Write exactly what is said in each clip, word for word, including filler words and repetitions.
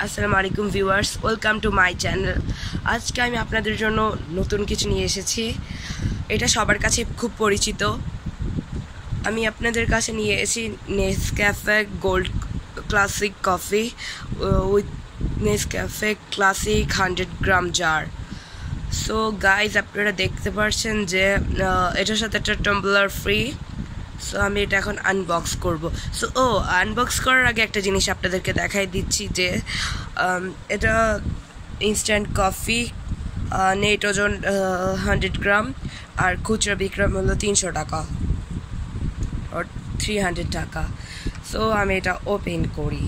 আসসালামু আলাইকুম viewers, welcome to my channel. আজকে আমি আপনাদের জন্য নতুন কিছু নিয়ে এসেছি। এটা সবার কাছে খুব পরিচিত। আমি আপনাদের কাছে নিয়ে এসেছি Nescafe gold classic coffee with Nescafe classic hundred gram jar. So guys, আপনারা দেখতে পাচ্ছেন যে এটার সাথে একটা টাম্বলার ফ্রি। সো আমি এটা এখন আনবক্স করব। সো ও আনবক্স করার আগে একটা জিনিস আপনাদেরকে দেখাই দিচ্ছি যে এটা ইনস্ট্যান্ট কফি, নেট ওজন হান্ড্রেড গ্রাম, আর খুচরা বিক্রম হলো তিনশো টাকা আর থ্রি হান্ড্রেড টাকা। সো আমি এটা ওপেন করি।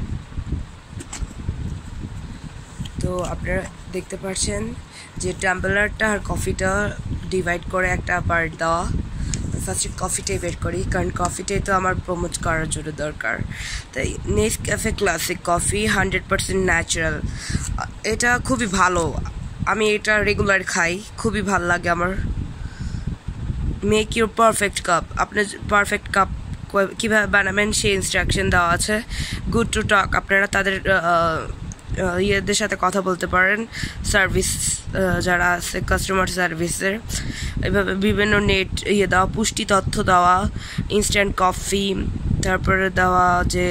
তো আপনারা দেখতে পাচ্ছেন যে টাম্বলারটা আর কফিটা ডিভাইড করে একটা পার্ট দেওয়া। ফার্স্টে কফিটাই বের করি, কারণ কফিটাই তো আমার প্রমোট করার জন্য দরকার। তাই Nescafe classic coffee hundred percent natural, এটা খুবই ভালো। আমি এটা রেগুলার খাই, খুবই ভালো লাগে আমার। মেক ইউর পারফেক্ট কাপ, আপনার পারফেক্ট কাপ কীভাবে বানাবেন সেই ইনস্ট্রাকশন দেওয়া আছে। গুড টু টক, আপনারা তাদের ইয়েদের সাথে কথা বলতে পারেন, সার্ভিস যারা আছে কাস্টমার সার্ভিসের। এভাবে বিভিন্ন নেট ইয়ে দেওয়া, পুষ্টি তথ্য দেওয়া, ইনস্ট্যান্ট কফি, তারপরে দেওয়া যে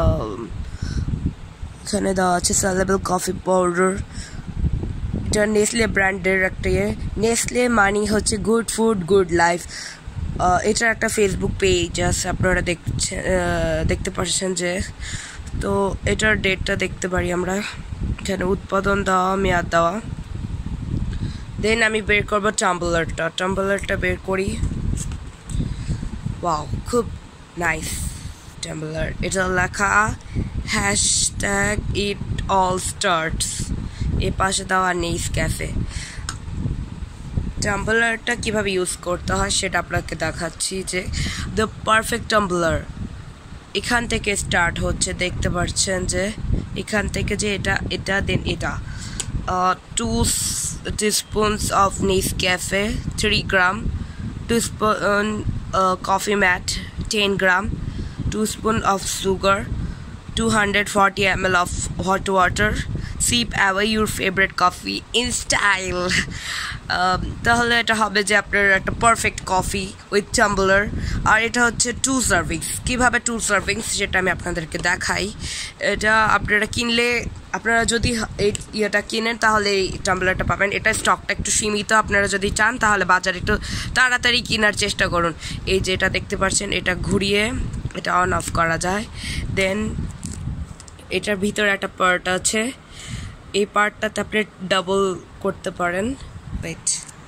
এখানে দেওয়া আছে সেলেবল কফি পাউডার। এটা নেসলে ব্র্যান্ডের একটা ইয়ে। নেসলে মানি হচ্ছে গুড ফুড গুড লাইফ। এটার একটা ফেসবুক পেজ আছে, আপনারা দেখছেন দেখতে পাচ্ছেন যে। তো এটার ডেটটা দেখতে পারি আমরা, এখানে উৎপাদন দেওয়া, মেয়াদ দেওয়া। দেন আমি বের করবো টাম্বলারটা টাম্বলারটা বের করি। ওয়াও, খুব নাইস টাম্বলার। এটা লেখা হ্যাশট্যাগ ইট অল স্টার্টস, এ পাশে দেওয়া নেসক্যাফে। টাম্বলারটা কীভাবে ইউজ করতে হয় সেটা আপনাকে দেখাচ্ছি যে দ্য পারফেক্ট টাম্বলার এখান থেকে স্টার্ট হচ্ছে। দেখতে পাচ্ছেন যে এখান থেকে যে এটা এটা দেন এটা two teaspoons of Nescafe three gram, two spoon coffee mate ten gram, two spoon of sugar, two hundred forty M L of hot water, sip away your favourite coffee in style. তাহলে এটা হবে যে আপনার একটা perfect coffee with tumbler. আর এটা হচ্ছে two servings. কীভাবে টু সার্ভিংস সেটা আমি আপনাদেরকে দেখাই। এটা আপনারা কিনলে, আপনারা যদি এই ইয়েটা কিনেন তাহলে এই টাম্বলারটা পাবেন। এটা স্টকটা একটু সীমিত, আপনারা যদি চান তাহলে বাজারে একটু তাড়াতাড়ি কেনার চেষ্টা করুন। এই যে এটা দেখতে পাচ্ছেন, এটা ঘুরিয়ে এটা অন অফ করা যায়। দেন এটার ভিতরে একটা পার্ট আছে, এই পার্টটাতে আপনি ডাবল করতে পারেন। Wait,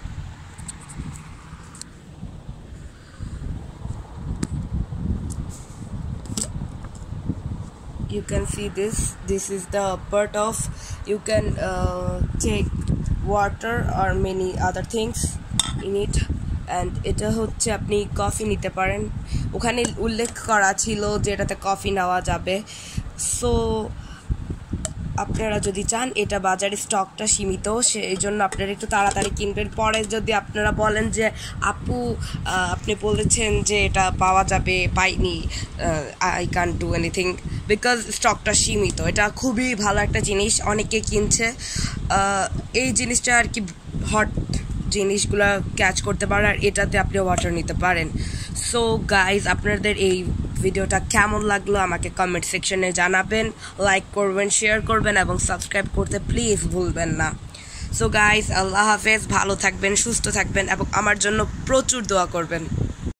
you can see this this is the part of you can uh, take water or many other things in it, and এটা হচ্ছে আপনি কফি নিতে পারেন। ওখানে উল্লেখ করা ছিল যে এটাতে কফি নেওয়া যাবে। সো আপনারা যদি চান, এটা বাজারে স্টকটা সীমিত, সেই জন্য আপনারা একটু তাড়াতাড়ি কিনবেন। পরে যদি আপনারা বলেন যে আপু আপনি বলেছেন যে এটা পাওয়া যাবে, পাইনি, I can do anything because স্টকটা সীমিত। এটা খুবই ভালো একটা জিনিস, অনেকে কিনছে। এই জিনিসটা আর কি হট জিনিসগুলো ক্যাচ করতে পারে, আর এটাতে আপনি ওয়াটার নিতে পারেন। সো গাইজ, আপনাদের এই ভিডিওটা কেমন লাগলো আমাকে কমেন্ট সেকশনে জানাবেন, লাইক করবেন, শেয়ার করবেন এবং সাবস্ক্রাইব করতে প্লিজ ভুলবেন না। সো গাইজ, আল্লাহ হাফেজ, ভালো থাকবেন, সুস্থ থাকবেন এবং আমার জন্য প্রচুর দোয়া করবেন।